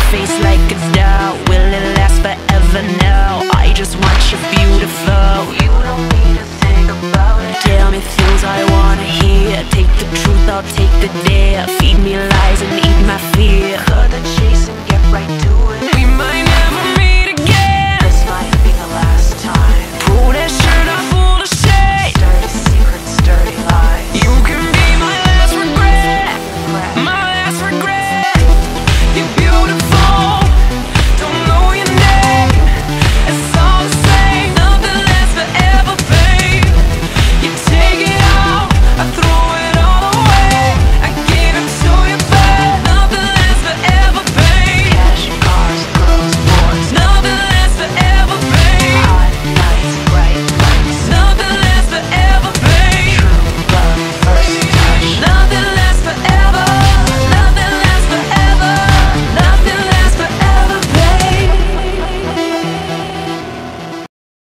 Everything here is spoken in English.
face like a doll. Will it last forever? No, I just want you beautiful. You don't need to think about it. Tell me things I wanna hear. Take the truth, I'll take the dare.